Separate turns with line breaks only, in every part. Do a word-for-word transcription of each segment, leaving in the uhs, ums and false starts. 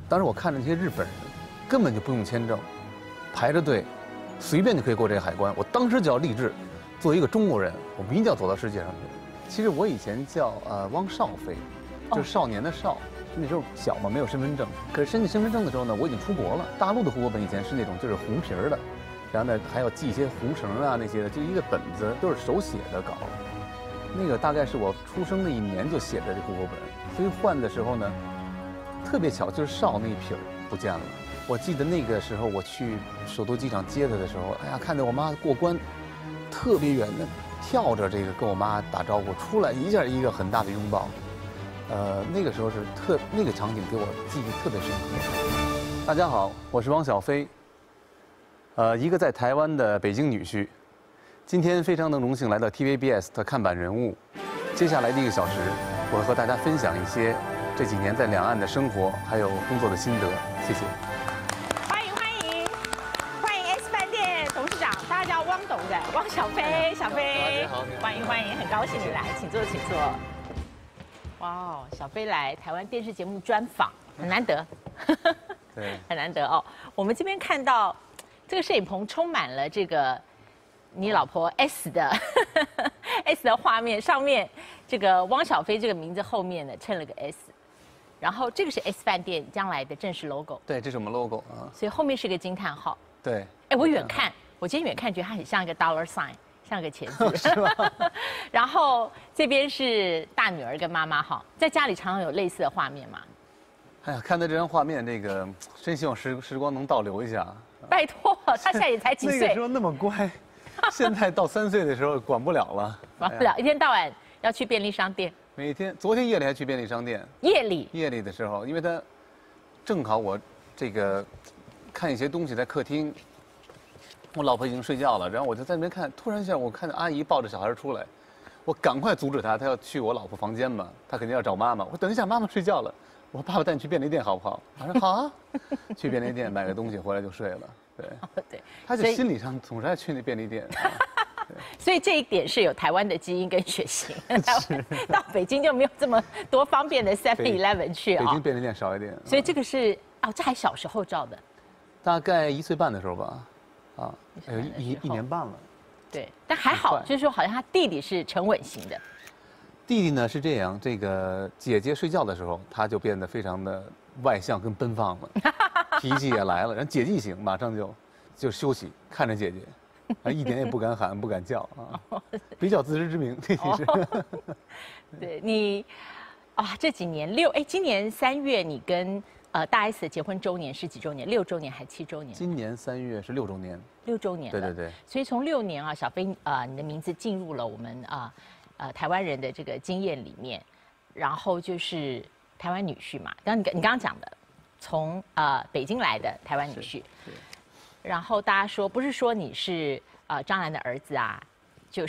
当时我看着那些日本人，根本就不用签证，排着队，随便就可以过这个海关。我当时就要立志，作为一个中国人，我们一定要走到世界上去。其实我以前叫呃汪少飞，就是少年的少。那时候小嘛，没有身份证。可是申请身份证的时候呢，我已经出国了。大陆的户口本以前是那种就是红皮儿的，然后呢还要系一些红绳啊那些的，就一个本子都是手写的稿。那个大概是我出生那一年就写的这户口本，所以换的时候呢，特别巧，就是少那一撇儿不见了。我记得那个时候我去首都机场接他的时候，哎呀，看着我妈过关，特别远的跳着这个跟我妈打招呼，出来一下一个很大的拥抱。呃，那个时候是特那个场景给我记忆特别深刻。大家好，我是汪小菲，呃，一个在台湾的北京女婿。今天非常的荣幸来到 T V B S 的看板人物。接下来的一个小时，我会和大家分享一些这几年在两岸的生活还有工作的心得。谢谢。
欢迎欢迎欢迎 S 饭店董事长，大家叫汪董的汪小菲，小菲，欢迎欢迎，很高兴你来，请坐请坐。哇哦，小菲来台湾电视节目专访，很难得，
对，
很难得哦。我们这边看到这个摄影棚充满了这个你老婆 S 的S 的画面，上面这个汪小菲这个名字后面呢衬了个 S， 然后这个是 S 饭店将来的正式 logo。
对，这是我们 logo 啊。
所以后面是个惊叹号。
对。
哎，我远看，我今天远看觉得它很像一个 dollar sign。像个钱字，
是吧？
然后这边是大女儿跟妈妈哈，在家里常常有类似的画面嘛。
哎呀，看到这张画面，这个真希望时时光能倒流一下。
拜托，他现在也才几岁，
那个时候那么乖，现在到三岁的时候管不了了，
管不了，一天到晚要去便利商店。
每天，昨天夜里还去便利商店。
夜里。
夜里的时候，因为他正好我这个看一些东西在客厅。我老婆已经睡觉了，然后我就在那边看，突然一下我看到阿姨抱着小孩出来，我赶快阻止她，她要去我老婆房间嘛，她肯定要找妈妈。我等一下，妈妈睡觉了，我说爸爸带你去便利店好不好？她说好啊，去便利店买个东西回来就睡了。对，
对，
她就心理上总是爱去那便利店。
所以这一点是有台湾的基因跟血型，到北京就没有这么多方便的 Seven Eleven 去啊。
北京便利店少一点。
所以这个是哦，这还小时候照的，
大概一岁半的时候吧。啊，有一一年半了，
对，但还好，就是说好像他弟弟是沉稳型的。
弟弟呢是这样，这个姐姐睡觉的时候，他就变得非常的外向跟奔放了，脾气也来了。然后姐姐一醒，马上就就休息，看着姐姐，啊，一点也不敢喊，不敢叫啊，比较自知之明，弟弟是。
对你，啊，这几年六哎，今年三月你跟。呃，大 S 的结婚周年是几周年？六周年还七周年？
今年三月是六周年。
六周年了。
对对对。
所以从六年啊，小菲啊、呃，你的名字进入了我们啊呃, 呃台湾人的这个经验里面，然后就是台湾女婿嘛。刚你你刚刚讲的，从呃北京来的台湾女婿。然后大家说，不是说你是呃张兰的儿子啊，就是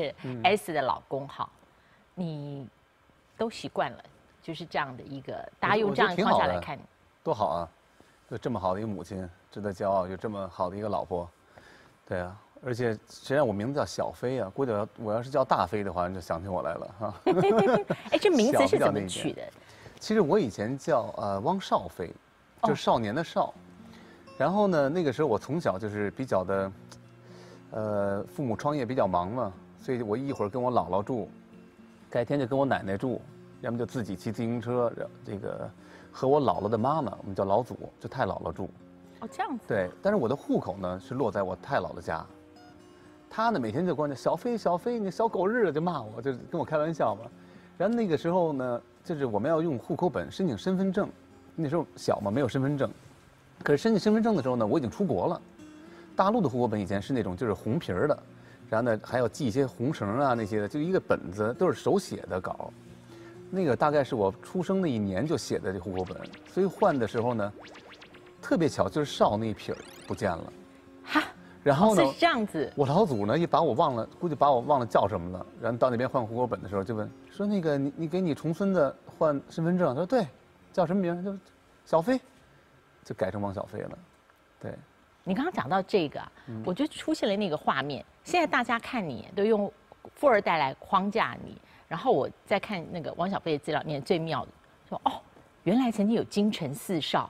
S 的老公哈，嗯、你都习惯了，就是这样的一个，大家用这样的框架来看你。
多好啊！有这么好的一个母亲，值得骄傲；有这么好的一个老婆，对啊。而且谁让我名字叫小飞啊？估计要我要是叫大飞的话，你就想起我来了哈。
哎，这名字是怎么取的？
其实我以前叫呃汪少飞，就是少年的少。哦、然后呢，那个时候我从小就是比较的，呃，父母创业比较忙嘛，所以我一会儿跟我姥姥住，改天就跟我奶奶住，要么就自己骑自行车，这个。和我姥姥的妈妈，我们叫老祖，就太姥姥住。
哦，这样子。
对，但是我的户口呢是落在我太姥姥家。她呢每天就管着小飞小飞，你小狗日就骂我，就跟我开玩笑嘛。然后那个时候呢，就是我们要用户口本申请身份证，那时候小嘛，没有身份证。可是申请身份证的时候呢，我已经出国了。大陆的户口本以前是那种就是红皮儿的，然后呢还要系一些红绳啊那些的，就一个本子都是手写的稿。那个大概是我出生那一年就写的这户口本，所以换的时候呢，特别巧，就是少那一撇不见了。
哈，
然后呢，
是这样子。
我老祖呢也把我忘了，估计把我忘了叫什么了。然后到那边换户口本的时候，就问说那个你你给你重孙子换身份证，他说对，叫什么名？就小飞，就改成汪小飞了。对。
你刚刚讲到这个、啊，嗯、我觉得出现了那个画面。现在大家看你都用富二代来框架你。然后我再看那个汪小菲的资料，念最妙的说哦，原来曾经有京城四少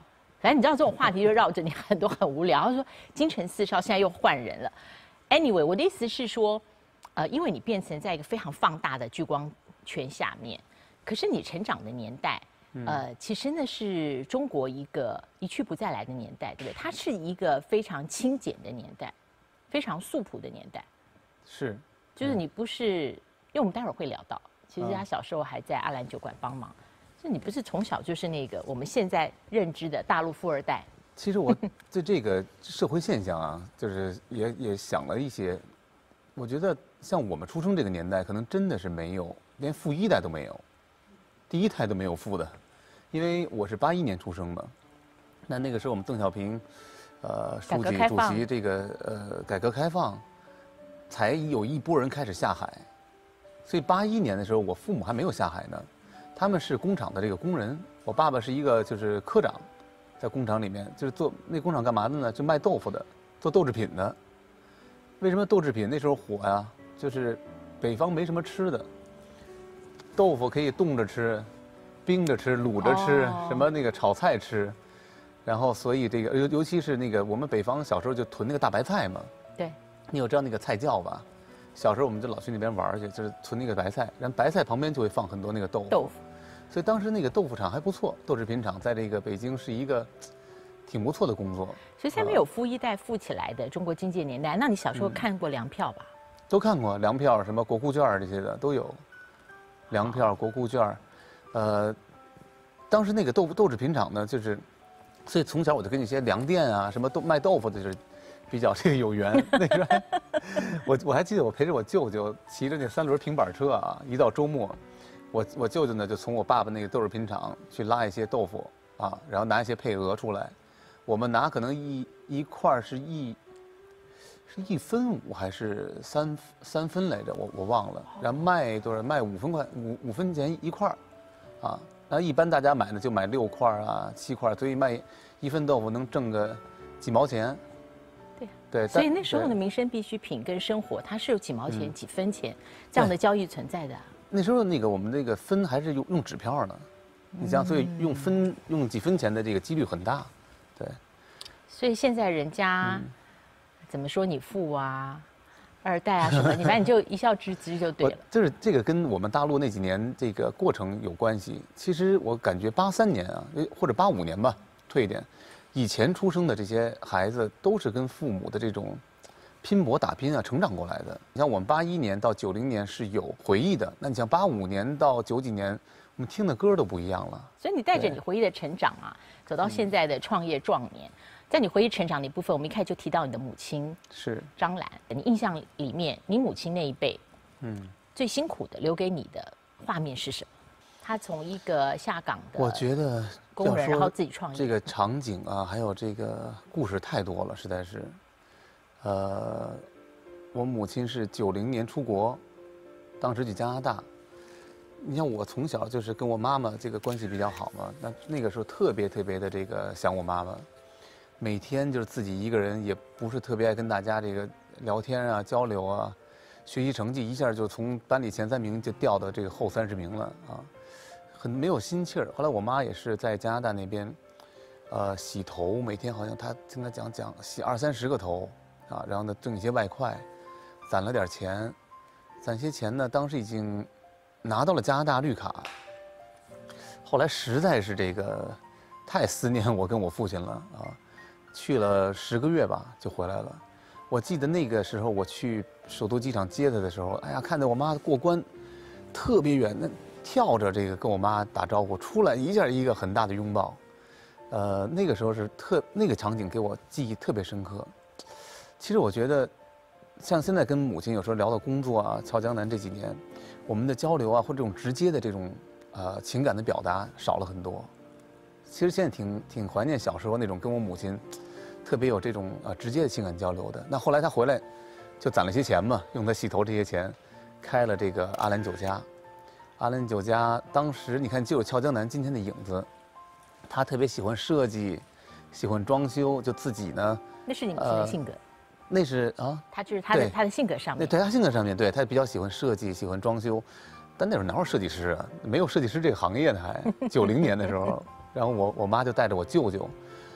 反正你知道这种话题就绕着你很多很无聊。他说京城四少现在又换人了。Anyway， 我的意思是说，呃，因为你变成在一个非常放大的聚光圈下面，可是你成长的年代，呃，其实那是中国一个一去不再来的年代，对不对？它是一个非常清简的年代，非常素朴的年代。
是，
就是你不是，因为我们待会儿会聊到，其实他小时候还在阿兰酒馆帮忙，就你不是从小就是那个我们现在认知的大陆富二代。
其实我对这个社会现象啊，就是也也想了一些。我觉得像我们出生这个年代，可能真的是没有，连富一代都没有，第一代都没有富的。因为我是八一年出生的，那那个时候我们邓小平，呃，书记主席这个呃改革开放，才有一波人开始下海。所以八一年的时候，我父母还没有下海呢，他们是工厂的这个工人。我爸爸是一个就是科长。在工厂里面，就是做那工厂干嘛的呢？就卖豆腐的，做豆制品的。为什么豆制品那时候火呀？就是北方没什么吃的，豆腐可以冻着吃，冰着吃，卤着吃，哦、什么那个炒菜吃。然后，所以这个尤尤其是那个我们北方小时候就囤那个大白菜嘛。
对。
你有知道那个菜窖吧？小时候我们就老去那边玩去，就是囤那个白菜，然后白菜旁边就会放很多那个豆腐。
豆腐。
所以当时那个豆腐厂还不错，豆制品厂在这个北京是一个挺不错的工作。
所以下面有富一代富起来的中国经济年代，那你小时候看过粮票吧？
嗯、都看过粮票，什么国库券这些的都有。粮票、国库券，呃，当时那个豆腐豆制品厂呢，就是，所以从小我就跟那些粮店啊，什么豆卖豆腐的，就是比较这个有缘。那个，我我还记得我陪着我舅舅骑着那三轮平板车啊，一到周末。我我舅舅呢，就从我爸爸那个豆制品厂去拉一些豆腐啊，然后拿一些配额出来，我们拿可能一一块是一，是一分五还是三三分来着，我我忘了。然后卖多少？卖五分块五五分钱一块儿，啊，然后一般大家买呢就买六块啊七块，所以卖一份豆腐能挣个几毛钱。
对
对，
所以那时候的民生必需品跟生活，它是有几毛钱、嗯、几分钱这样的交易存在的。
那时候那个我们那个分还是用用纸票呢，你像所以用分用几分钱的这个几率很大，对。
所以现在人家、嗯、怎么说你富啊、二代啊什么，你反正你就一笑置之就对了。
就是这个跟我们大陆那几年这个过程有关系。其实我感觉八三年啊，或者八五年吧，退一点，以前出生的这些孩子都是跟父母的这种。拼搏打拼啊，成长过来的。你像我们八一年到九零年是有回忆的，那你像八五年到九几年，我们听的歌都不一样了。
所以你带着你回忆的成长啊，走到现在的创业壮年，嗯、在你回忆成长的一部分，我们一开始就提到你的母亲
是
张兰。你印象里面，你母亲那一辈，
嗯，
最辛苦的留给你的画面是什么？她从一个下岗的
我觉得
工人，然后自己创业，
这个场景啊，还有这个故事太多了，实在是。呃，我母亲是九零年出国，当时去加拿大。你像我从小就是跟我妈妈这个关系比较好嘛，那那个时候特别特别的这个想我妈妈，每天就是自己一个人，也不是特别爱跟大家这个聊天啊、交流啊，学习成绩一下就从班里前三名就掉到这个后三十名了啊，很没有心气儿。后来我妈也是在加拿大那边，呃，洗头，每天好像她听她讲讲洗二三十个头。啊，然后呢，挣一些外快，攒了点钱，攒些钱呢，当时已经拿到了加拿大绿卡。后来实在是这个太思念我跟我父亲了啊，去了十个月吧就回来了。我记得那个时候我去首都机场接他的时候，哎呀，看到我妈过关，特别远，那跳着这个跟我妈打招呼，出来一下一个很大的拥抱，呃，那个时候是特那个场景给我记忆特别深刻。其实我觉得，像现在跟母亲有时候聊到工作啊，俏江南这几年，我们的交流啊，或者这种直接的这种呃情感的表达少了很多。其实现在挺挺怀念小时候那种跟我母亲特别有这种呃直接的情感交流的。那后来她回来，就攒了些钱嘛，用她洗头这些钱，开了这个阿兰酒家。阿兰酒家当时你看就有俏江南今天的影子，她特别喜欢设计，喜欢装修，就自己呢。
那是你母亲的性格。呃
那是啊，
他就是他的他的性格上面，
对他性格上面，对他比较喜欢设计，喜欢装修，但那会儿哪有设计师啊？没有设计师这个行业呢，还九零年的时候。然后我我妈就带着我舅舅，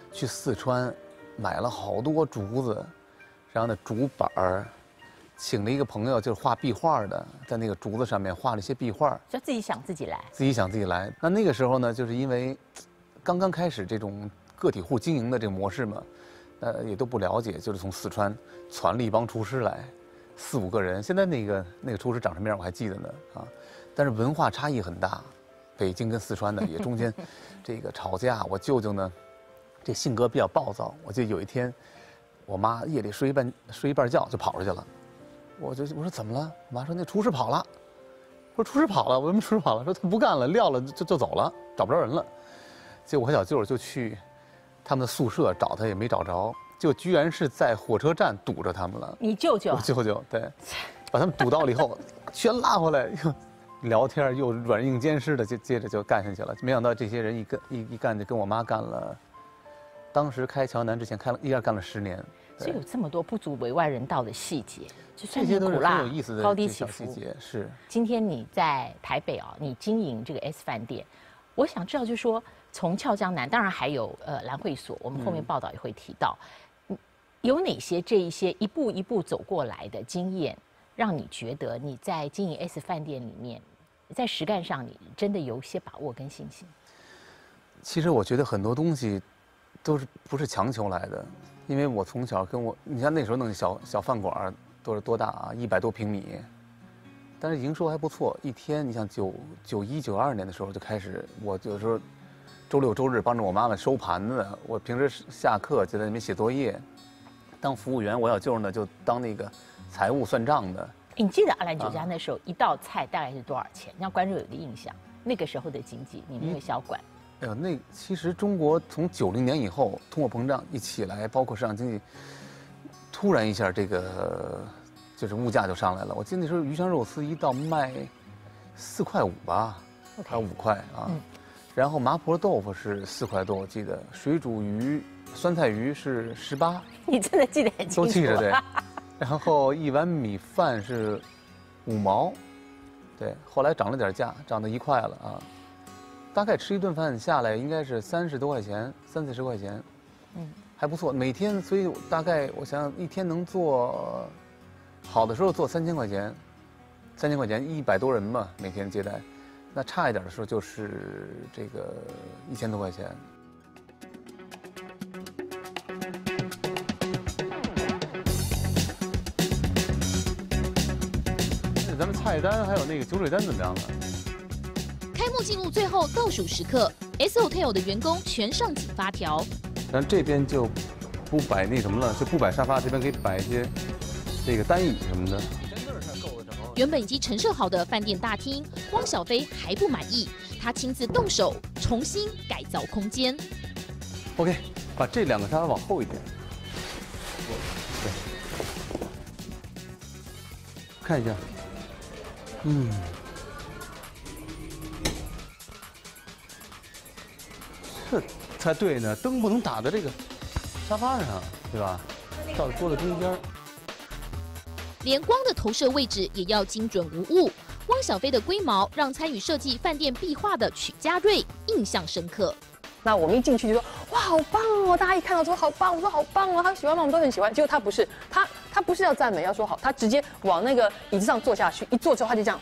去四川买了好多竹子，然后那竹板儿，请了一个朋友就是画壁画的，在那个竹子上面画了一些壁画，
就自己想自己来，
自己想自己来。那那个时候呢，就是因为刚刚开始这种个体户经营的这个模式嘛，呃，也都不了解，就是从四川传了一帮厨师来，四五个人。现在那个那个厨师长什么样我还记得呢啊，但是文化差异很大，北京跟四川的也中间这个吵架。我舅舅呢，这性格比较暴躁，我记得有一天，我妈夜里睡一半睡一半觉就跑出去了，我就我说怎么了？我妈说那厨师跑了。我说厨师跑了，为什么厨师跑了？说他不干了，撂了就就走了，找不着人了。结果我小舅就去他们的宿舍找他，也没找着，就居然是在火车站堵着他们了。
你舅舅？
我舅舅对，把他们堵到了以后，全拉回来，又聊天又软硬兼施的，就接着就干下去了。没想到这些人一干一一干就跟我妈干了，当时开乔南之前开了一下干了十年。
所以有这么多不足为外人道的细节，就酸
这些都是
甜苦辣
很有意思的
高低起
小
伏
细节。是，
今天你在台北啊，你经营这个 S 饭店，我想知道就是说，从俏江南，当然还有呃兰会所，我们后面报道也会提到，嗯、有哪些这一些一步一步走过来的经验，让你觉得你在经营 S 饭店里面，在实干上你真的有一些把握跟信心？
其实我觉得很多东西都是不是强求来的，因为我从小跟我，你像那时候弄小小饭馆都是多大啊，一百多平米，但是营收还不错。一天，你像九九一九二年的时候就开始，我有时候周六周日帮着我妈妈收盘子，我平时下课就在那边写作业，当服务员。我小舅呢就当那个财务算账的。
你记得阿兰酒家那时候一道菜大概是多少钱？让观众有个印象，那个时候的经济，你们那个小馆。
哎呦，那其实中国从九零年以后，通货膨胀一起来，包括市场经济，突然一下这个就是物价就上来了。我记得那时候鱼香肉丝一道卖四块五吧，还有五块啊。嗯、然后麻婆豆腐是四块多，我记得水煮鱼、酸菜鱼是十八。
你真的记得很清楚。
都记着对。然后一碗米饭是五毛，对，后来涨了点价，涨到一块了啊。大概吃一顿饭下来应该是三十多块钱，三四十块钱，嗯，还不错。每天，所以大概我想想，一天能做，好的时候做三千块钱，三千块钱一百多人嘛，每天接待。那差一点的时候就是这个一千多块钱。咱们菜单还有那个酒水单怎么样了？
开幕进入最后倒数时刻 ，S Hotel 的员工全上紧发条。
咱这边就不摆那什么了，就不摆沙发，这边可以摆一些这个单椅什么的。
原本已经陈设好的饭店大厅，汪小菲还不满意，他亲自动手重新改造空间。
OK， 把这两个沙发往后一点。对，看一下。嗯。这才对呢，灯不能打在这个沙发上，对吧？到桌子中间。
连光的投射位置也要精准无误。汪小菲的龟毛让参与设计饭店壁画的曲家瑞印象深刻。
那我们一进去就说哇，好棒哦！大家一看到说好棒，我说好棒哦，他喜欢吗？我们都很喜欢。结果他不是，他他不是要赞美，要说好，他直接往那个椅子上坐下去，一坐之后他就这样，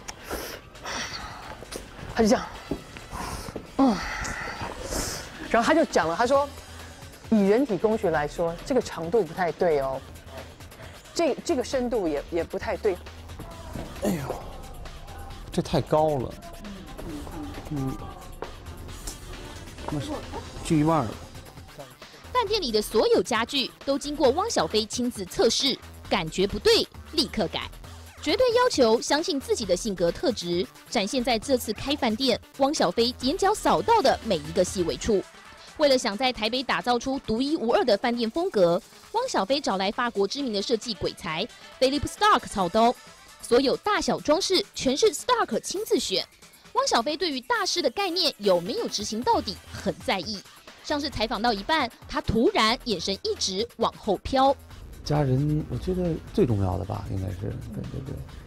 他就这样，嗯。然后他就讲了，他说，以人体工学来说，这个长度不太对哦，这这个深度也也不太对。
哎呦，这太高了，嗯，那是锯一半了。
饭店里的所有家具都经过汪小菲亲自测试，感觉不对立刻改，绝对要求相信自己的性格特质，展现在这次开饭店汪小菲眼角扫到的每一个细微处。为了想在台北打造出独一无二的饭店风格，汪小菲找来法国知名的设计鬼才 Philippe Starck 操刀，所有大小装饰全是 Starck 亲自选。汪小菲对于大师的概念有没有执行到底很在意。上次采访到一半，他突然眼神一直往后飘。
家人，我觉得最重要的吧，应该是对对对，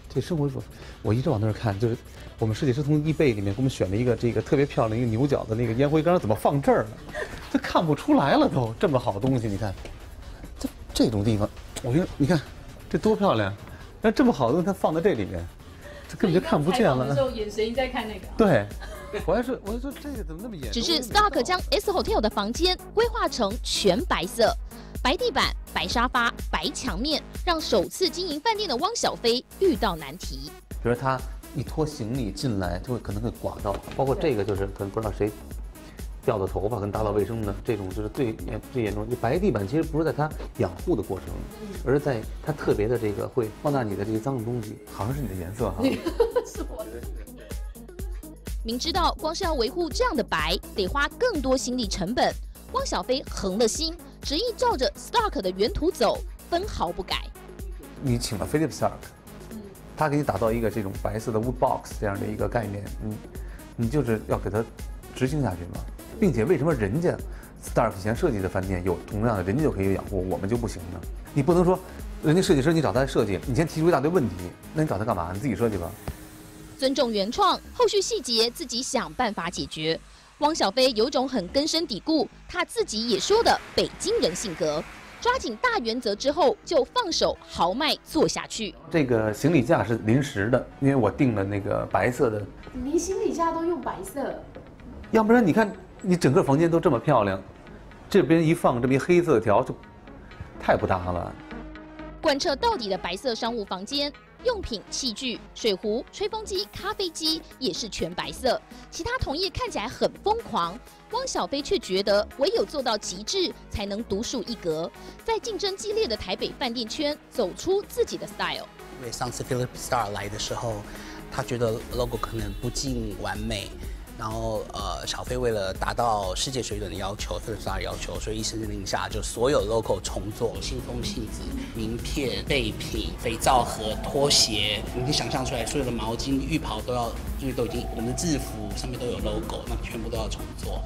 这生活说，我一直往那儿看，就是我们设计师从易贝里面给我们选了一个这个特别漂亮一个牛角的那个烟灰缸，怎么放这儿了？这看不出来了都，这么好的东西，你看，这这种地方，我觉得你看这多漂亮，那这么好的东西它放在这里面，这根本就看不见了。
的时候眼神一直在看那个。
对，我还是我说这个怎么那么严？
只是 Stark 将 S Hotel 的房间规划成全白色。白地板、白沙发、白墙面，让首次经营饭店的汪小菲遇到难题。
比如他一拖行李进来，就会可能会刮到，包括这个就是可能不知道谁掉的头发跟打扫卫生的，这种就是最严最严重。就白地板其实不是在它养护的过程，而是在它特别的这个会放大你的这个脏的东西，好像是你的颜色哈。
是我的。
明知道光是要维护这样的白，得花更多心力成本，汪小菲横了心。执意照着 Stark 的原图走，分毫不改。
你请了 Philip Stark， 他给你打造一个这种白色的 wood box 这样的一个概念，你你就是要给他执行下去嘛。并且为什么人家 Stark 以前设计的饭店有同样的，人家就可以养护，我们就不行呢？你不能说人家设计师你找他设计，你先提出一大堆问题，那你找他干嘛？你自己设计吧。
尊重原创，后续细节自己想办法解决。汪小菲有种很根深蒂固，他自己也说的北京人性格，抓紧大原则之后就放手豪迈做下去。
这个行李架是临时的，因为我订了那个白色的。
你连行李架都用白色，
要不然你看你整个房间都这么漂亮，这边一放这么一黑色条就太不搭了。
贯彻到底的白色商务房间。用品、器具、水壶、吹风机、咖啡机也是全白色，其他同业看起来很疯狂，汪小菲却觉得唯有做到极致，才能独树一格，在竞争激烈的台北饭店圈走出自己的 style。
因为上次 Philip Stark 来的时候，他觉得 logo 可能不尽完美，然后呃，小飞为了达到世界水准的要求 ，Philip Stark 要求，所以一声令下，就所有 logo 重做，信封、信纸、名片、备品、肥皂盒、拖鞋，你可以想象出来，所有的毛巾、浴袍都要，因为都已经我们的制服上面都有 logo， 那全部都要重做。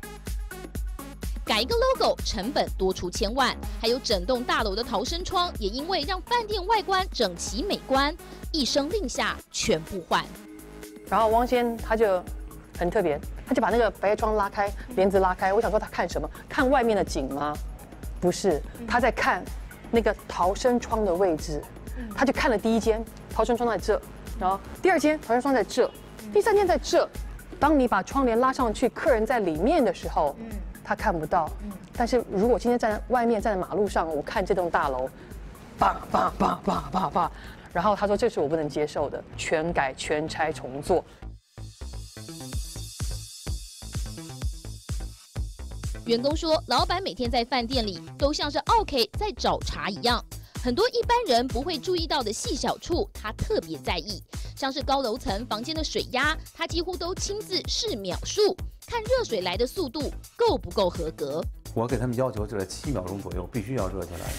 改一个 logo 成本多出千万，还有整栋大楼的逃生窗，也因为让饭店外观整齐美观，一声令下全部换。
然后汪先他就很特别，他就把那个白窗拉开，帘子拉开。我想说他看什么？看外面的景吗？不是，他在看那个逃生窗的位置。他就看了第一间逃生窗在这，然后第二间逃生窗在这，第三间在这。当你把窗帘拉上去，客人在里面的时候，他看不到。但是如果今天站在外面，站在马路上，我看这栋大楼，叭叭叭叭叭叭，然后他说这是我不能接受的，全改、全拆、重做。
员工说，老板每天在饭店里都像是 OK 在找茬一样，很多一般人不会注意到的细小处，他特别在意。像是高楼层房间的水压，他几乎都亲自试秒数，看热水来的速度够不够合格。
我给他们要求就是七秒钟左右必须要热下来，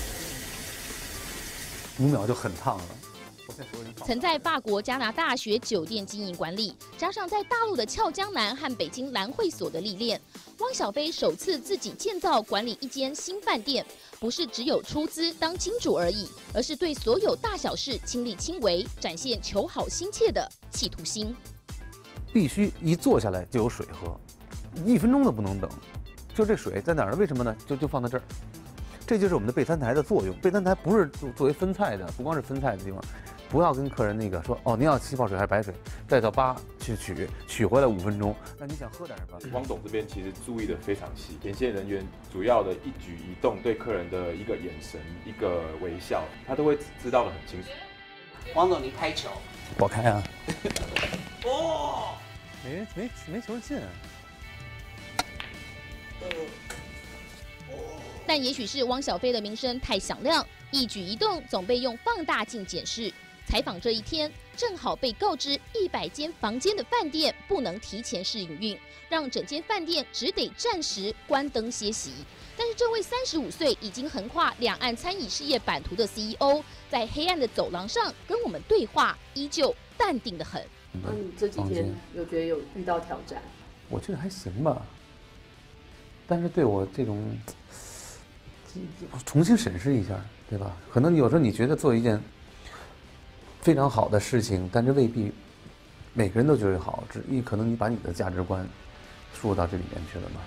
五秒就很烫了。
曾在法国、加拿大学酒店经营管理，加上在大陆的俏江南和北京蓝会所的历练，汪小菲首次自己建造管理一间新饭店，不是只有出资当金主而已，而是对所有大小事亲力亲为，展现求好心切的企图心。
必须一坐下来就有水喝，一分钟都不能等。就这水在哪儿呢？为什么呢？就就放在这儿。这就是我们的备餐台的作用。备餐台不是作为分菜的，不光是分菜的地方。不要跟客人那个说哦，您要气泡水还是白水，带到吧去取，取回来五分钟。那你想喝点什么？
汪董这边其实注意的非常细，前线人员主要的一举一动，对客人的一个眼神、一个微笑，他都会知道的很清楚。
汪总，你开球，
我开啊！
哦，
没没没球进、啊。
但也许是汪小菲的名声太响亮，一举一动总被用放大镜检视。采访这一天，正好被告知一百间房间的饭店不能提前试营运，让整间饭店只得暂时关灯歇息。但是这位三十五岁已经横跨两岸餐饮事业版图的 C E O， 在黑暗的走廊上跟我们对话，依旧淡定得很。
那你这几天有觉得有遇到挑战？
我觉得还行吧，但是对我这种重新审视一下，对吧？可能有时候你觉得做一件非常好的事情，但是未必每个人都觉得好，只你可能你把你的价值观输入到这里面去了嘛。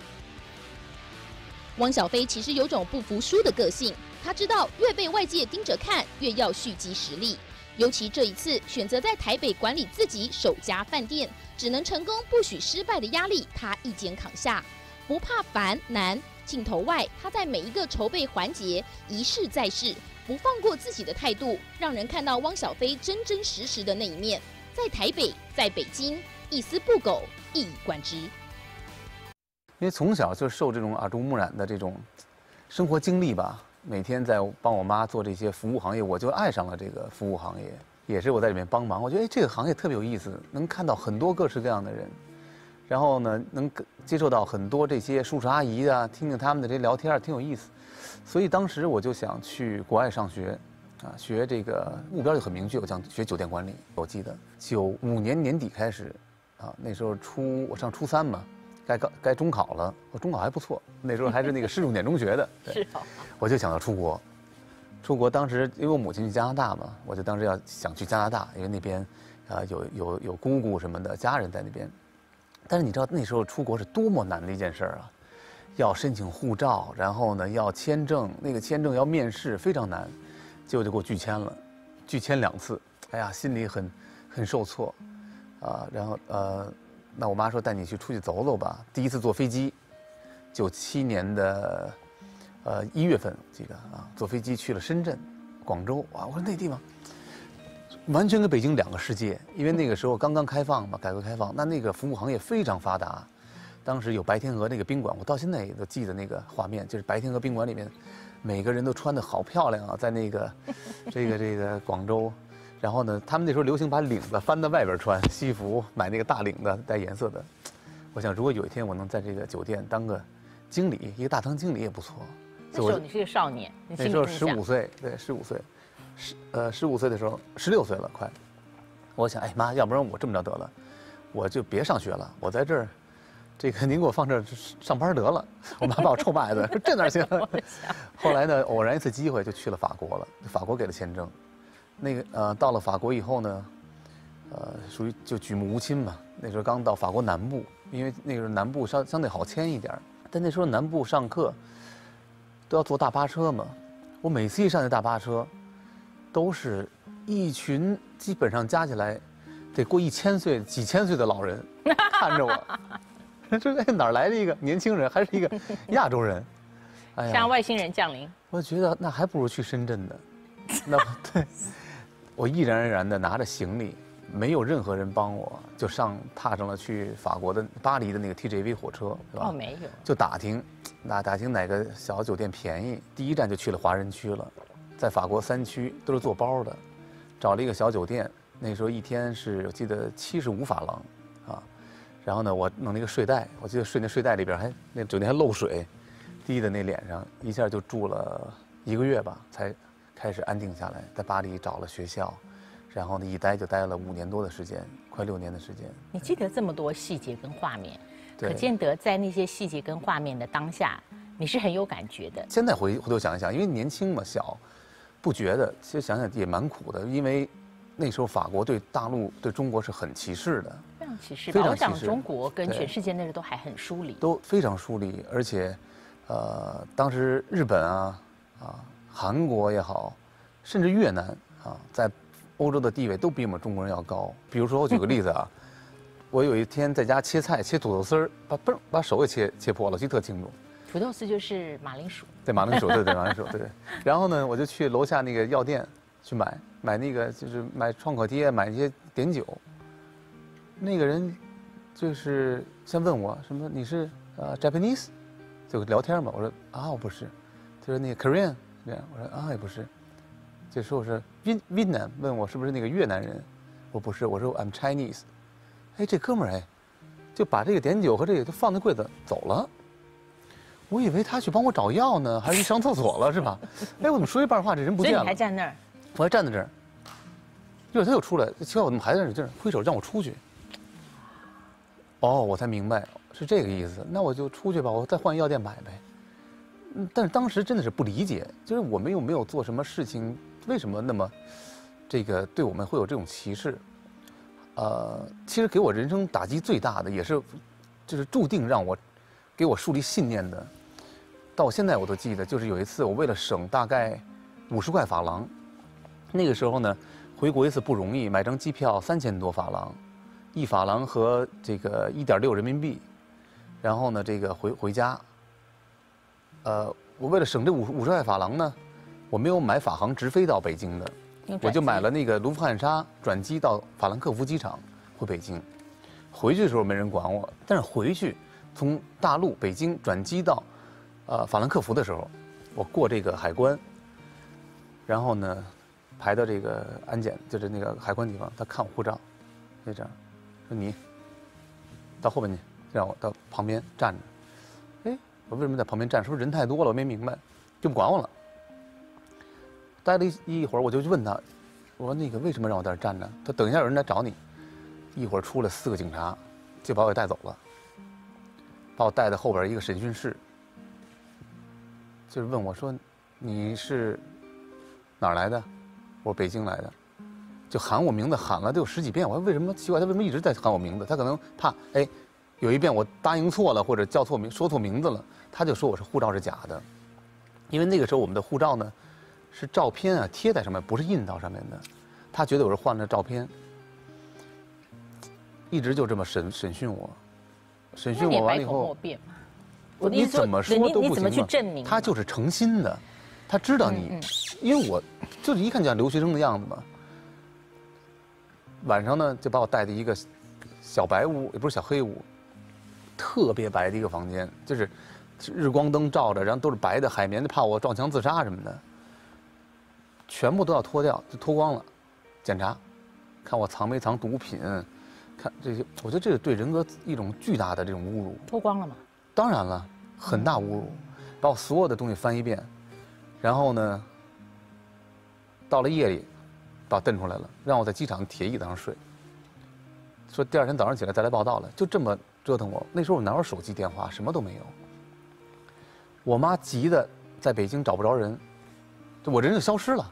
汪小菲其实有种不服输的个性，他知道越被外界盯着看，越要蓄积实力。尤其这一次选择在台北管理自己首家饭店，只能成功不许失败的压力，他一肩扛下，不怕烦难。镜头外，他在每一个筹备环节一试再试，不放过自己的态度，让人看到汪小菲真真实实的那一面。在台北，在北京，一丝不苟，一以贯之。
因为从小就受这种耳濡目染的这种生活经历吧，每天在帮我妈做这些服务行业，我就爱上了这个服务行业。也是我在里面帮忙，我觉得哎，这个行业特别有意思，能看到很多各式各样的人，然后呢，能接受到很多这些叔叔阿姨啊，听听他们的这聊天，挺有意思。所以当时我就想去国外上学，啊，学这个目标就很明确，我想学酒店管理。我记得九五年年底开始，啊，那时候初我上初三嘛。该高该中考了，我中考还不错，那时候还是那个市重点中学的，
是哦。
我就想要出国，出国当时因为我母亲去加拿大嘛，我就当时要想去加拿大，因为那边，呃有有有姑姑什么的家人在那边，但是你知道那时候出国是多么难的一件事啊，要申请护照，然后呢要签证，那个签证要面试，非常难，结果就给我拒签了，拒签两次，哎呀心里很很受挫，啊，然后呃。那我妈说带你去出去走走吧。第一次坐飞机，九七年的，呃一月份记得啊，坐飞机去了深圳、广州。哇，我说那地方完全跟北京两个世界，因为那个时候刚刚开放嘛，改革开放，那那个服务行业非常发达。当时有白天鹅那个宾馆，我到现在也都记得那个画面，就是白天鹅宾馆里面，每个人都穿得好漂亮啊，在那个这个这个广州。然后呢，他们那时候流行把领子翻到外边穿，西服买那个大领的带颜色的。我想，如果有一天我能在这个酒店当个经理，一个大堂经理也不错。
那时候你是个少年，
那时候十五岁，对，十五岁，十呃十五岁的时候，十六岁了快。我想，哎妈，要不然我这么着得了，我就别上学了，我在这儿，这个您给我放这儿上班得了。我妈把我臭骂一顿，说这哪行？后来呢，偶然一次机会就去了法国了，法国给了签证。那个呃，到了法国以后呢，呃，属于就举目无亲嘛。那时候刚到法国南部，因为那个时候南部相相对好签一点，但那时候南部上课都要坐大巴车嘛。我每次一上那大巴车，都是一群基本上加起来得过一千岁、几千岁的老人看着我，说哎哪儿来的一个年轻人，还是一个亚洲人，
哎呀，像外星人降临。
我觉得那还不如去深圳呢。那对。我毅然而然地拿着行李，没有任何人帮我，就上踏上了去法国的巴黎的那个 T G V 火车，是吧？
哦，没有。
就打听，打打听哪个小酒店便宜。第一站就去了华人区了，在法国三区都是做包的，找了一个小酒店。那时候一天是我记得七十五法郎，啊，然后呢，我弄了一个睡袋，我记得睡那睡袋里边还那酒店还漏水，滴在那脸上，一下就住了一个月吧，才。开始安定下来，在巴黎找了学校，然后呢一待就待了五年多的时间，快六年的时间。
你记得这么多细节跟画面，
可
见得在那些细节跟画面的当下，你是很有感觉的。
现在回回头想一想，因为年轻嘛，小，不觉得。其实想想也蛮苦的，因为那时候法国对大陆、对中国是很歧视的，
非常歧视。
非常
歧视。我想中国跟全世界那时候都还很疏离，
都非常疏离，而且，呃，当时日本啊啊。韩国也好，甚至越南啊，在欧洲的地位都比我们中国人要高。比如说，我举个例子啊，我有一天在家切菜，切土豆丝儿，把嘣把手给切切破了，记得特清楚。
土豆丝就是马铃薯。
对，马铃薯，对对马铃薯，对。然后呢，我就去楼下那个药店去买买那个，就是买创可贴，买一些碘酒。那个人就是先问我什么，你是呃 Japanese， 就聊天嘛。我说啊，我不是。他说那个 Korean。这样，我说啊也不是，就说我是越越南，问我是不是那个越南人，我不是，我说 I'm Chinese， 哎这哥们儿哎，就把这个碘酒和这个就放在柜子走了，我以为他去帮我找药呢，还是上厕所了是吧？哎我怎么说一半话这人不见了？
所以你还站那儿？
我还站在这儿，一会儿他又出来，奇怪我怎么还在这儿挥手让我出去？哦我才明白是这个意思，那我就出去吧，我再换药店买呗。但是当时真的是不理解，就是我们又没有做什么事情，为什么那么这个对我们会有这种歧视。呃，其实给我人生打击最大的，也是就是注定让我给我树立信念的，到现在我都记得，就是有一次我为了省大概五十块法郎，那个时候呢，回国一次不容易，买张机票三千多法郎，一法郎和这个一点六人民币，然后呢，这个回回家。呃，我为了省这五五十块法郎呢，我没有买法航直飞到北京的。我就买了那个卢浮汉莎转机到法兰克福机场回北京，回去的时候没人管我，但是回去从大陆北京转机到呃法兰克福的时候，我过这个海关，然后呢排到这个安检，就是那个海关地方，他看我护照，就这样说你到后边去，让我到旁边站着。哎，我为什么在旁边站？是不是人太多了？我没明白，就不管我了。待了一一会儿，我就去问他，我说那个为什么让我在这站着？他等一下有人来找你。一会儿出来四个警察，就把我给带走了，把我带到后边一个审讯室，就是问我说你是哪儿来的？我说北京来的，就喊我名字喊了得有十几遍。我说为什么奇怪？他为什么一直在喊我名字？他可能怕哎，有一遍我答应错了或者叫错名说错名字了，他就说我是护照是假的，因为那个时候我们的护照呢。是照片啊，贴在上面，不是印到上面的。他觉得我是换了照片，一直就这么审审讯我，审讯我完了以后，
我
你怎么说都不行嘛。
你怎么去证明？
他就是诚心的，他知道你，嗯嗯因为我就是一看就像留学生的样子嘛。晚上呢，就把我带到一个小白屋，也不是小黑屋，特别白的一个房间，就是日光灯照着，然后都是白的海绵，怕我撞墙自杀什么的。全部都要脱掉，就脱光了，检查，看我藏没藏毒品，看这些，我觉得这是对人格一种巨大的这种侮辱。
脱光了吗？
当然了，很大侮辱，把我所有的东西翻一遍，然后呢，到了夜里，把我蹬出来了，让我在机场铁椅子上睡，说第二天早上起来再来报道了，就这么折腾我。那时候我哪有手机电话，什么都没有。我妈急的在北京找不着人，我人就消失了。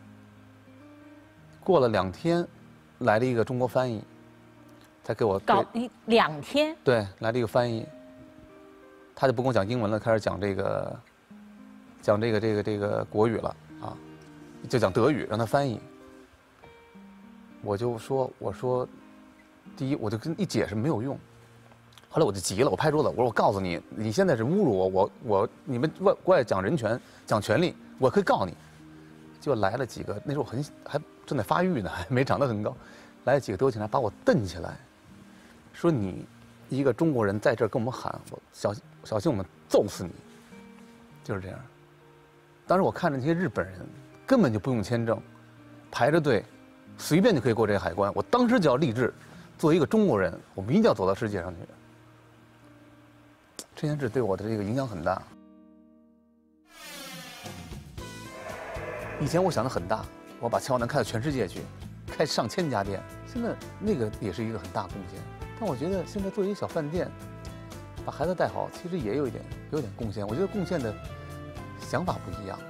过了两天，来了一个中国翻译，才给我
搞一两天。
对，来了一个翻译，他就不跟我讲英文了，开始讲这个，讲这个这个这个国语了啊，就讲德语，让他翻译。我就说，我说，第一，我就跟一解释没有用。后来我就急了，我拍桌子，我说我告诉你，你现在是侮辱我，我我你们外国外讲人权，讲权利，我可以告你。就来了几个，那时候很还正在发育呢，还没长得很高，来了几个德国警察把我蹬起来，说你一个中国人在这儿跟我们喊，我小小心我们揍死你，就是这样。当时我看着那些日本人根本就不用签证，排着队，随便就可以过这个海关。我当时就要立志，作为一个中国人，我们一定要走到世界上去。这件事对我的这个影响很大。以前我想的很大，我把乔丹开到全世界去，开上千家店。现在那个也是一个很大贡献，但我觉得现在做一个小饭店，把孩子带好，其实也有一点有点贡献。我觉得贡献的想法不一样。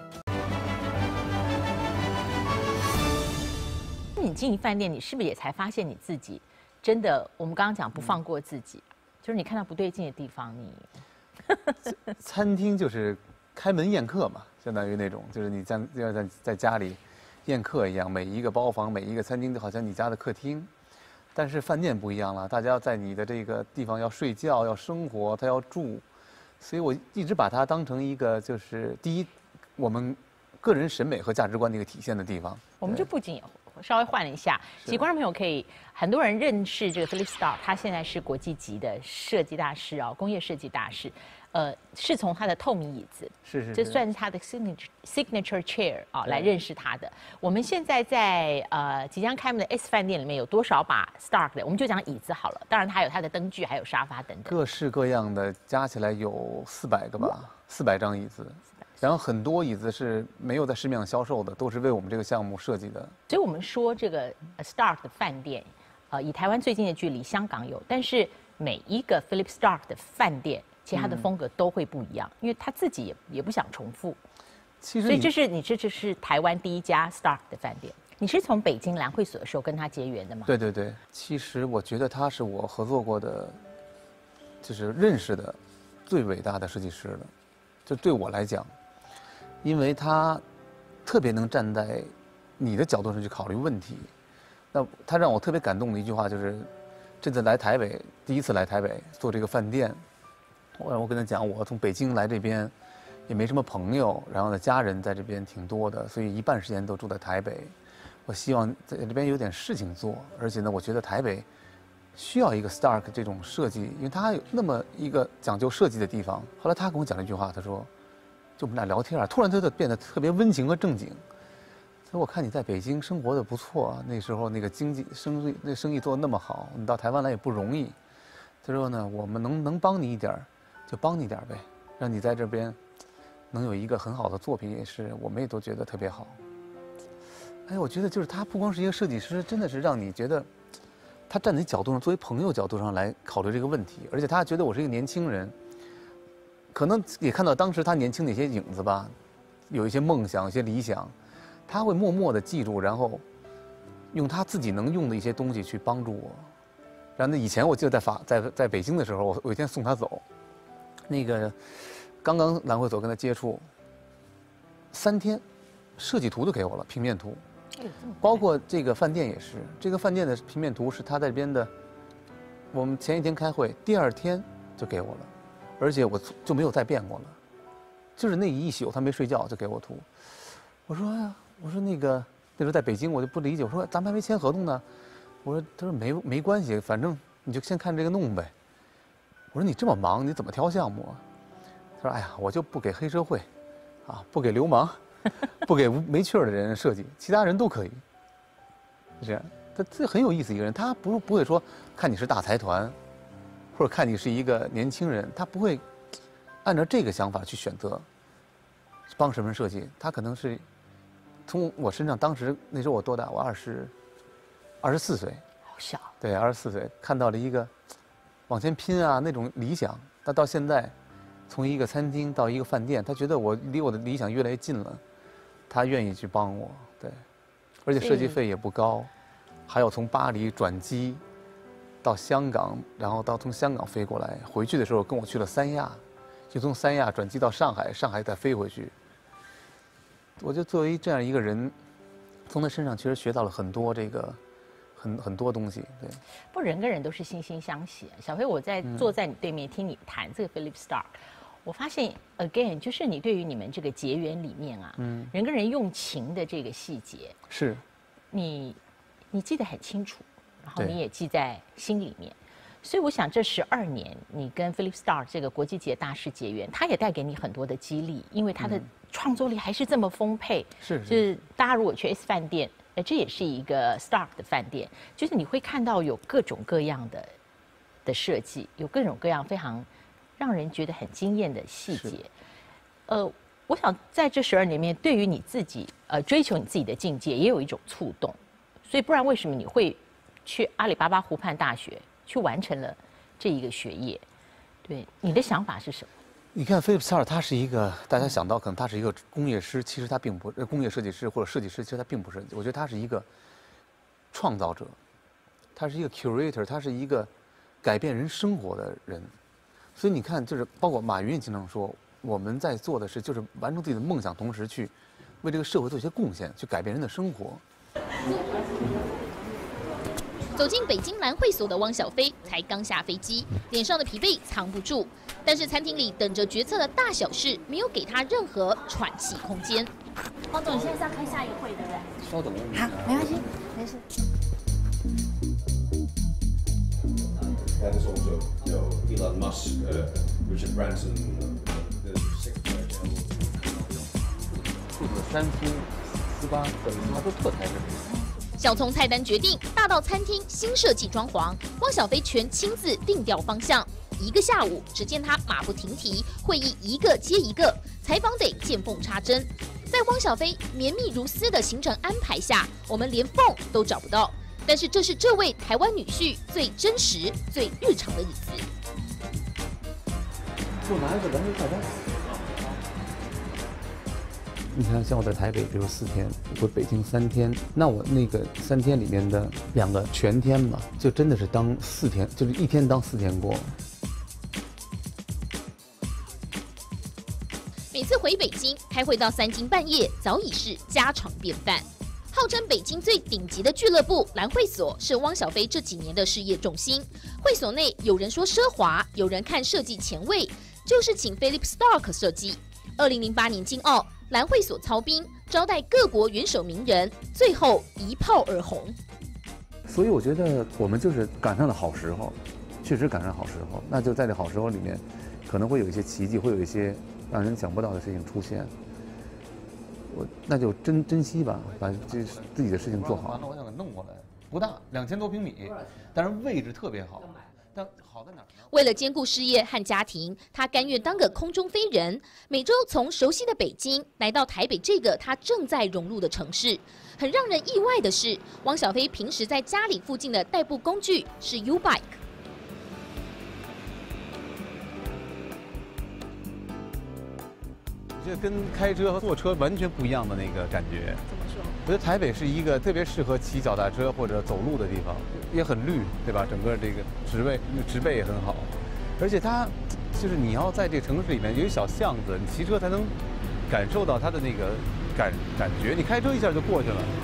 你经营饭店，你是不是也才发现你自己真的？我们刚刚讲不放过自己，嗯、就是你看到不对劲的地方，你
餐厅就是开门宴客嘛。相当于那种，就是你在要在在家里宴客一样，每一个包房、每一个餐厅就好像你家的客厅。但是饭店不一样了，大家要在你的这个地方要睡觉、要生活，他要住，所以我一直把它当成一个就是第一，我们个人审美和价值观的一个体现的地方。
我们就不仅稍微换了一下，其实观众朋友可以很多人认识这个 Philippe Starck， 他现在是国际级的设计大师啊，工业设计大师。呃，是从他的透明椅子，
是是，
这算是他的 signature signature chair 啊，来认识他的。我们现在在呃即将开幕的 S 饭店里面有多少把 Starck 的？我们就讲椅子好了，当然它还有它的灯具，还有沙发等等，
各式各样的，加起来有四百个吧，四百张椅子。然后很多椅子是没有在市面上销售的，都是为我们这个项目设计的。
所以我们说这个 Starck 的饭店，呃，以台湾最近的距离，香港有，但是每一个 Philippe Starck 的饭店。其实他的风格都会不一样，因为他自己也也不想重复。
其实，
所以这是你这这是台湾第一家 Starck 的饭店。 你是从北京蓝会所的时候跟他结缘的吗？
对对对，其实我觉得他是我合作过的，就是认识的最伟大的设计师了。就对我来讲，因为他特别能站在你的角度上去考虑问题。那他让我特别感动的一句话就是，这次来台北，第一次来台北做这个饭店，我我跟他讲，我从北京来这边，也没什么朋友，然后呢家人在这边挺多的，所以一半时间都住在台北。我希望在这边有点事情做，而且呢，我觉得台北需要一个 Stark 这种设计，因为它有那么一个讲究设计的地方。后来他跟我讲了一句话，他说：“就我们俩聊天啊，突然他就变得特别温情和正经。他说我看你在北京生活的不错啊，那时候那个经济生意那生意做得那么好，你到台湾来也不容易。他说呢，我们能能帮你一点就帮你一点呗，让你在这边能有一个很好的作品，也是我们也都觉得特别好。”哎，我觉得就是他不光是一个设计师，真的是让你觉得，他站在角度上，作为朋友角度上来考虑这个问题，而且他觉得我是一个年轻人，可能也看到当时他年轻的一些影子吧，有一些梦想，有一些理想，他会默默地记住，然后用他自己能用的一些东西去帮助我。然后那以前我记得在法在在北京的时候，我我有一天送他走，那个刚刚蓝会所跟他接触，三天，设计图都给我了，平面图。包括这个饭店也是，这个饭店的平面图是他在这边的。我们前一天开会，第二天就给我了，而且我就没有再变过了，就是那一宿他没睡觉就给我图。我说呀，我说那个那时候在北京我就不理解，我说咱们还没签合同呢。我说他说没没关系，反正你就先看这个弄呗。我说你这么忙，你怎么挑项目啊？他说哎呀，我就不给黑社会，啊，不给流氓。不给没趣儿的人设计，其他人都可以。是这样，他这很有意思一个人，他不不会说看你是大财团，或者看你是一个年轻人，他不会按照这个想法去选择帮什么人设计。他可能是从我身上，当时那时候我多大？我二十二十四岁，
好小。
对，二十四岁看到了一个往前拼啊那种理想。他到现在，从一个餐厅到一个饭店，他觉得我离我的理想越来越近了。他愿意去帮我，对，而且设计费也不高，还有从巴黎转机到香港，然后到从香港飞过来，回去的时候跟我去了三亚，就从三亚转机到上海，上海再飞回去。我就作为这样一个人，从他身上其实学到了很多这个很很多东西，对。
不，人跟人都是惺惺相惜。小飞，我在坐在你对面听你谈这个 Philippe Starck。我发现 again 就是你对于你们这个结缘里面啊，嗯，人跟人用情的这个细节，
是，
你你记得很清楚，然后你也记在心里面，所以我想这十二年你跟 Philippe Starck 这个国际级的大师结缘，他也带给你很多的激励，因为他的创作力还是这么丰沛，
是、嗯，
就是大家如果去 S 饭店，呃，这也是一个 Starck 的饭店，就是你会看到有各种各样的的设计，有各种各样非常。让人觉得很惊艳的细节，呃，我想在这十二年里面，对于你自己呃追求你自己的境界，也有一种触动，所以不然为什么你会去阿里巴巴湖畔大学去完成了这一个学业？对，你的想法是什么？
你看菲利普·斯塔尔，他是一个大家想到可能他是一个工业师，其实他并不，工业设计师或者设计师，其实他并不是。我觉得他是一个创造者，他是一个 curator， 他是一个改变人生活的人。所以你看，就是包括马云也经常说，我们在做的是就是完成自己的梦想，同时去为这个社会做一些贡献，去改变人的生活。
走进北京蓝会所的汪小菲才刚下飞机，脸上的疲惫藏不住，但是餐厅里等着决策的大小事没有给他任何喘气空间。
汪总，你现在是要开下一个会，对不对？
稍等，
好，没关系，没事。
And there's also, you know, Elon Musk, uh, Richard Branson, the six.
这个三星、斯巴、等他都特台人。
小从菜单决定，大到餐厅新设计装潢，汪小菲全亲自定调方向。一个下午，只见他马不停蹄，会议一个接一个，采访得见缝插针。在汪小菲绵密如丝的行程安排下，我们连缝都找不到。但是这是这位台湾女婿最真实、最日常的日子。
给我拿一个蓝莓菜单。 你看，像我在台北，比如四天，我北京三天，那我那个三天里面的两个全天吧，就真的是当四天，就是一天当四天过。
每次回北京开会到三更半夜，早已是家常便饭。号称北京最顶级的俱乐部蓝会所是汪小菲这几年的事业重心。会所内有人说奢华，有人看设计前卫，就是请 Philip Stark 设计。二零零八年金奥，蓝会所操兵，招待各国元首名人，最后一炮而红。
所以我觉得我们就是赶上了好时候，确实赶上了好时候。那就在这好时候里面，可能会有一些奇迹，会有一些让人想不到的事情出现。我那就珍珍惜吧，把这自己的事情做好。完了，我想给弄过来，不大，两千多平米，但是位置特别好。但好在哪儿呢？
为了兼顾事业和家庭，他甘愿当个空中飞人，每周从熟悉的北京来到台北这个他正在融入的城市。很让人意外的是，汪小菲平时在家里附近的代步工具是 U-Bike。
我觉得跟开车和坐车完全不一样的那个感觉。
怎么说？
我觉得台北是一个特别适合骑脚踏车或者走路的地方，也很绿，对吧？整个这个植被植被也很好，而且它就是你要在这个城市里面有一小巷子，你骑车才能感受到它的那个感感觉，你开车一下就过去了。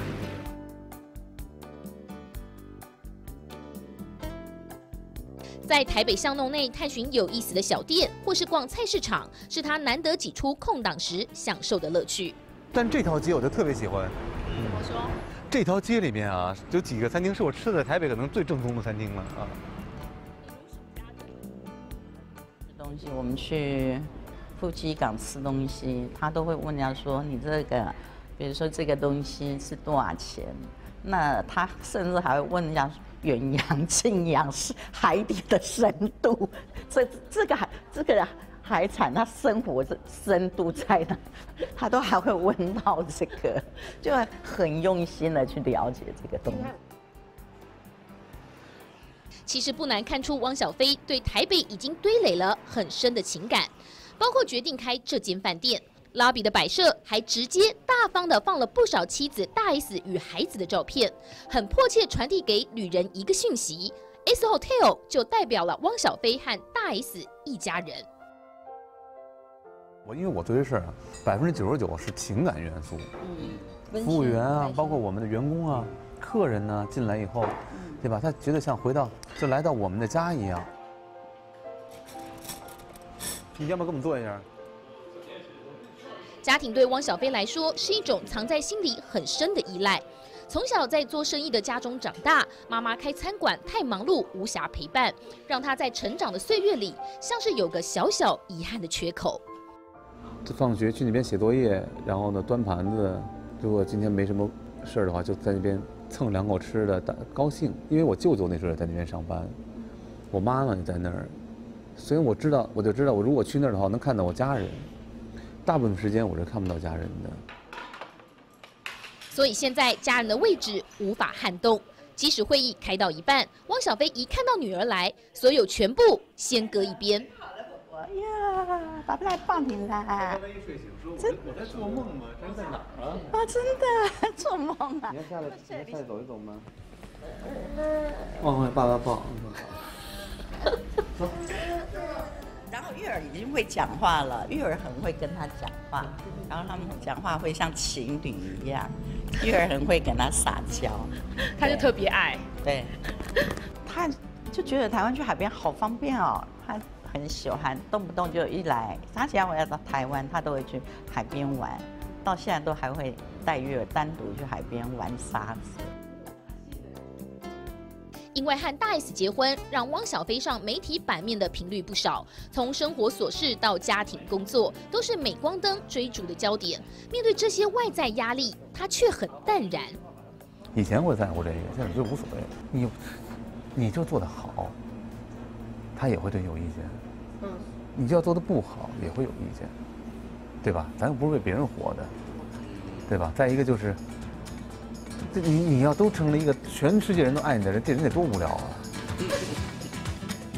在台北巷弄内探寻有意思的小店，或是逛菜市场，是他难得挤出空档时享受的乐趣。
但这条街我就特别喜欢。
怎么说？
这条街里面啊，有几个餐厅是我吃的台北可能最正宗的餐厅了啊。
东西我们去夫妻港吃东西，他都会问人家说你这个，比如说这个东西是多少钱？那他甚至还会问人家远洋、近洋是海底的深度，这这个海这个海产它生活的深度在哪？他都还会问到这个，就很用心的去了解这个东西。
其实不难看出，汪小菲对台北已经堆垒了很深的情感，包括决定开这间饭店。lobby 的摆设还直接大方的放了不少妻子大 S 与孩子的照片，很迫切传递给旅人一个讯息 ：S Hotel 就代表了汪小菲和大 S 一家人。
我因为我做这事儿啊，百分之九十九是情感元素，嗯，服务员啊，包括我们的员工啊、客人呢、啊，进来以后，对吧？他觉得像回到就来到我们的家一样。你要不要跟我们坐一下？
家庭对汪小菲来说是一种藏在心里很深的依赖。从小在做生意的家中长大，妈妈开餐馆太忙碌，无暇陪伴，让他在成长的岁月里像是有个小小遗憾的缺口。
放学去那边写作业，然后呢端盘子。如果今天没什么事儿的话，就在那边蹭两口吃的，高兴。因为我舅舅那时候也在那边上班，我妈妈也在那儿，所以我知道，我就知道，我如果去那儿的话，能看到我家人。大部分时间我是看不到家人的。
所以现在家人的位置无法撼动，即使会议开到一半，汪小菲一看到女儿来，所有全部先搁一边。
哎呀，爸爸来抱你啦！
真我在做梦吗？这是在哪儿啊？
啊，真的做梦啊！
你要下来，你要下来走一走吗？哦，爸爸抱。走。
然后玉儿已经会讲话了，玉儿很会跟他讲话，然后他们讲话会像情侣一样，玉儿很会跟他撒娇，
他就特别爱。
对，他就觉得台湾去海边好方便哦，他很喜欢，动不动就一来，他只要我要到台湾，他都会去海边玩，到现在都还会带玉儿单独去海边玩沙子。
因为和大 S 结婚，让汪小菲上媒体版面的频率不少。从生活琐事到家庭工作，都是镁光灯追逐的焦点。面对这些外在压力，他却很淡然。
以前我在乎这个，现在就无所谓。你，你就做得好，他也会对你有意见。嗯，你就要做得不好，也会有意见，对吧？咱又不是为别人活的，对吧？再一个就是。这你你要都成了一个全世界人都爱你的人，这人得多无聊啊！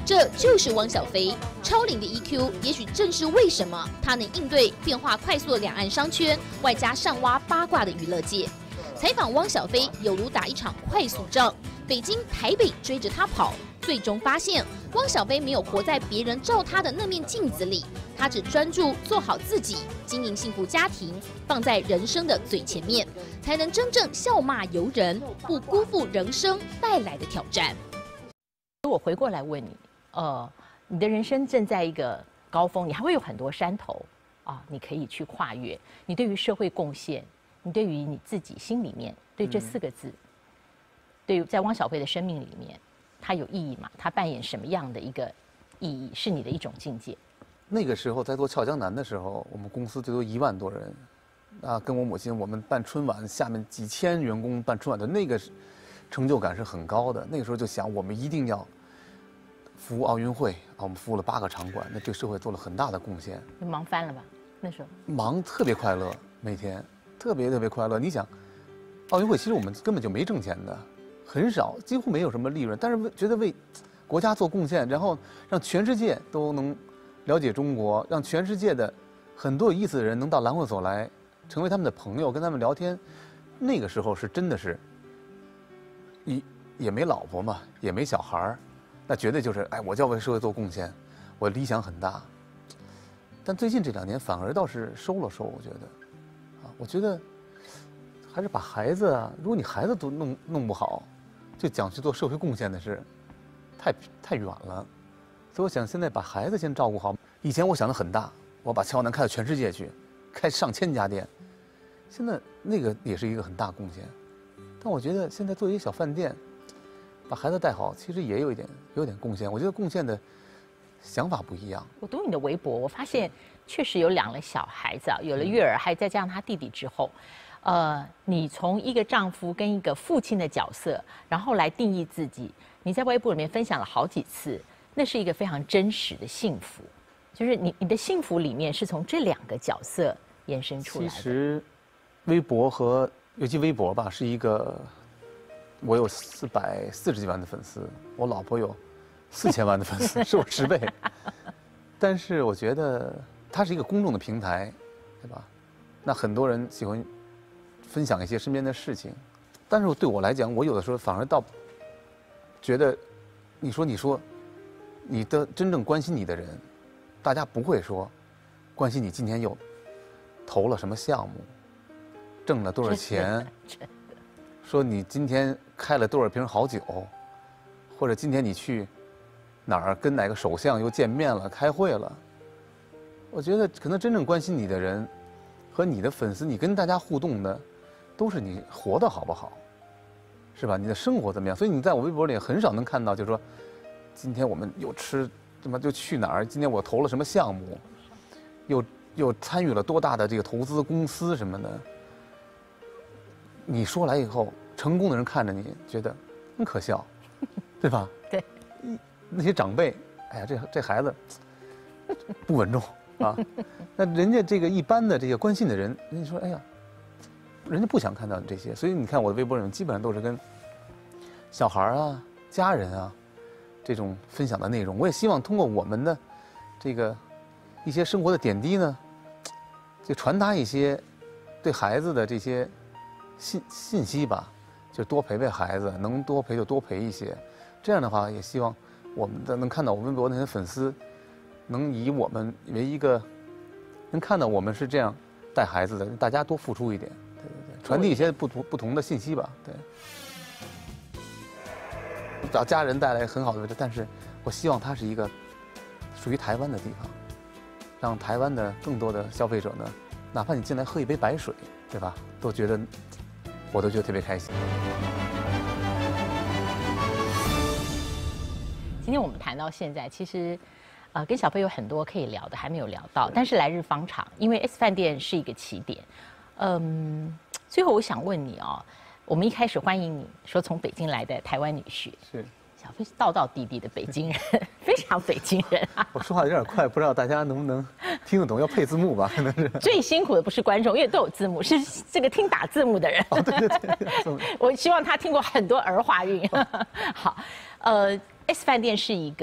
这就是汪小菲超龄的 E Q， 也许正是为什么他能应对变化快速的两岸商圈，外加上挖八卦的娱乐界。采访汪小菲有如打一场快速仗，北京、台北追着他跑，最终发现汪小菲没有活在别人照他的那面镜子里，他只专注做好自己，经营幸福家庭，放在人生的最前面，才能真正笑骂由人，不辜负人生带来的挑战。
我回过来问你，呃，你的人生正在一个高峰，你还会有很多山头啊，你可以去跨越。你对于社会贡献，你对于你自己心里面对这四个字，嗯、对于在汪小菲的生命里面，它有意义吗？它扮演什么样的一个意义？是你的一种境界？
那个时候在做《俏江南》的时候，我们公司最多一万多人，啊，跟我母亲我们办春晚，下面几千员工办春晚的那个成就感是很高的。那个时候就想，我们一定要服务奥运会啊，我们服务了八个场馆，那对社会做了很大的贡献。
你忙翻了吧？那时候
忙特别快乐，每天特别特别快乐。你想，奥运会其实我们根本就没挣钱的，很少，几乎没有什么利润，但是为觉得为国家做贡献，然后让全世界都能了解中国，让全世界的很多有意思的人能到蓝会所来，成为他们的朋友，跟他们聊天。那个时候是真的是，也也没老婆嘛，也没小孩儿，那绝对就是哎，我就要为社会做贡献，我理想很大。但最近这两年反而倒是收了收，我觉得，啊，我觉得还是把孩子啊，如果你孩子都弄弄不好，就讲去做社会贡献的事，太太远了。所以我想现在把孩子先照顾好。以前我想的很大，我把俏南开到全世界去，开上千家店。现在那个也是一个很大贡献，但我觉得现在做一个小饭店，把孩子带好，其实也有一点有点贡献。我觉得贡献的想法不一样。
我读你的微博，我发现确实有两个小孩子啊，有了月儿，还再加上他弟弟之后，呃，你从一个丈夫跟一个父亲的角色，然后来定义自己。你在微博里面分享了好几次，那是一个非常真实的幸福，就是你你的幸福里面是从这两个角色延伸出来的。
其实，微博和尤其微博吧，是一个，我有四百四十几万的粉丝，我老婆有四千万的粉丝，是我十倍。但是我觉得它是一个公众的平台，对吧？那很多人喜欢分享一些身边的事情，但是对我来讲，我有的时候反而倒觉得，你说你说，你的真正关心你的人，大家不会说关心你今天又投了什么项目，挣了多少钱，说你今天开了多少瓶好酒，或者今天你去哪儿跟哪个首相又见面了、开会了。我觉得可能真正关心你的人和你的粉丝，你跟大家互动的，都是你活得好不好，是吧？你的生活怎么样？所以你在我微博里很少能看到，就是说，今天我们又吃什么就去哪儿，今天我投了什么项目，又又参与了多大的这个投资公司什么的。你说来以后，成功的人看着你觉得很可笑，对吧？
对，
那些长辈，哎呀，这这孩子不稳重啊。那人家这个一般的这个关心的人，人家说，哎呀，人家不想看到这些。所以你看我的微博里面基本上都是跟小孩啊、家人啊这种分享的内容。我也希望通过我们的这个一些生活的点滴呢，就传达一些对孩子的这些信信息吧，就多陪陪孩子，能多陪就多陪一些。这样的话，也希望我们的能看到我微博那些粉丝，能以我们为一个，能看到我们是这样带孩子的，大家多付出一点，对对对，传递一些不同不同的信息吧，对。找家人带来很好的，但是我希望它是一个属于台湾的地方，让台湾的更多的消费者呢，哪怕你进来喝一杯白水，对吧，都觉得，我都觉得特别开心。
今天我们谈到现在，其实，呃，跟小飞有很多可以聊的，还没有聊到。但是来日方长，因为 S 饭店是一个起点。嗯，最后我想问你哦，我们一开始欢迎你说从北京来的台湾女婿，
是
小飞是道道地地的北京人，非常北京人啊。
我说话有点快，不知道大家能不能听得懂，要配字幕吧？可能是。最
辛苦的不是观众，因为都有字幕，是这个听打字幕的人。
哦，对对对。
我希望他听过很多儿化韵。好，呃。S 饭店是一个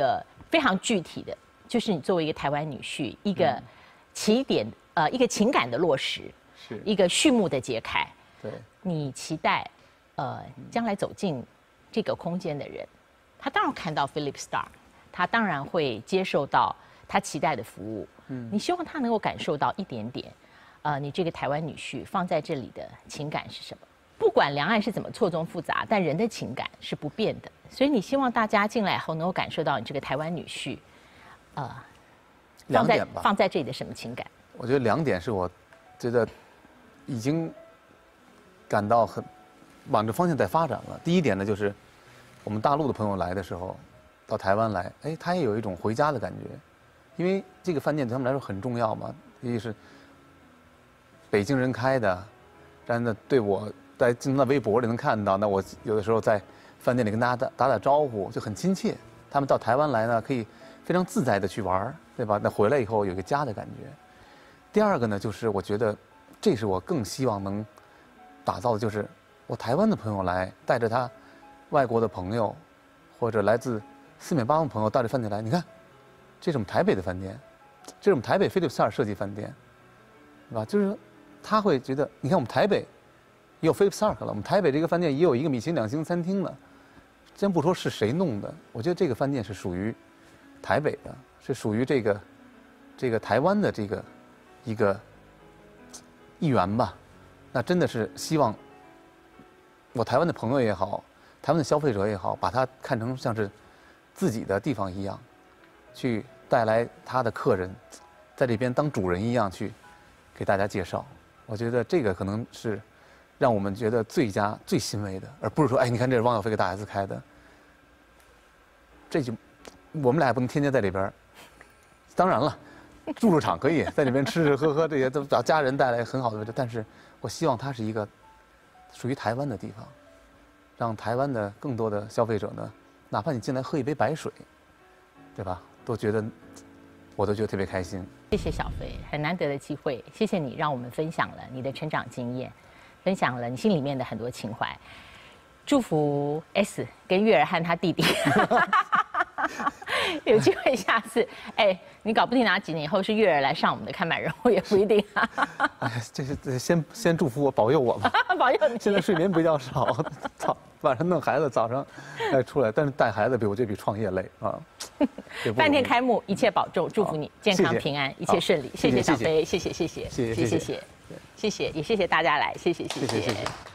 非常具体的，就是你作为一个台湾女婿，一个起点呃一个情感的落实，
是
一个序幕的揭开。
对，
你期待呃将来走进这个空间的人，他当然看到 Philip Stark， 他当然会接受到他期待的服务。嗯，你希望他能够感受到一点点，呃，你这个台湾女婿放在这里的情感是什么？不管两岸是怎么错综复杂，但人的情感是不变的。所以你希望大家进来以后能够感受到你这个台湾女婿，呃，放在放在这里的什么情感？
我觉得两点是我觉得已经感到很往这方向在发展了。第一点呢，就是我们大陆的朋友来的时候，到台湾来，哎，他也有一种回家的感觉，因为这个饭店对他们来说很重要嘛，尤其是北京人开的，然后呢，对我在经常在微博里能看到，那我有的时候在饭店里跟大家打打打招呼就很亲切。他们到台湾来呢，可以非常自在的去玩，对吧？那回来以后有一个家的感觉。第二个呢，就是我觉得这是我更希望能打造的，就是我台湾的朋友来，带着他外国的朋友，或者来自四面八方朋友到这饭店来，你看，这是我们台北的饭店，这是我们台北菲利普斯尔设计饭店，对吧？就是他会觉得，你看我们台北也有菲利普斯尔了，我们台北这个饭店也有一个米其林两星餐厅了。先不说是谁弄的，我觉得这个饭店是属于台北的，是属于这个这个台湾的这个一个一员吧。那真的是希望我台湾的朋友也好，台湾的消费者也好，把它看成像是自己的地方一样，去带来他的客人，在这边当主人一样去给大家介绍。我觉得这个可能是让我们觉得最佳、最欣慰的，而不是说，哎，你看这是汪小菲给大 S 开的，这就我们俩也不能天天在这边。当然了，驻驻场可以在这边吃吃喝喝，这些都把家人带来很好的位置。但是我希望它是一个属于台湾的地方，让台湾的更多的消费者呢，哪怕你进来喝一杯白水，对吧，都觉得我都觉得特别开心。
谢谢小飞，很难得的机会，谢谢你让我们分享了你的成长经验。分享了你心里面的很多情怀，祝福 S 跟月儿和他弟弟有机会下次，哎，你搞不定哪几年以后是月儿来上我们的看板人物也不一定啊。
哎呀，这是先先祝福我，保佑我吧，
保佑你。
现在睡眠比较少，早晚上弄孩子，早上哎出来，但是带孩子比我觉得比创业累啊。
饭店开幕，一切保重，祝福你健康平安，一切顺利。谢谢小飞，谢谢谢谢
谢谢
谢谢谢谢，谢谢也谢谢大家来，谢谢谢谢。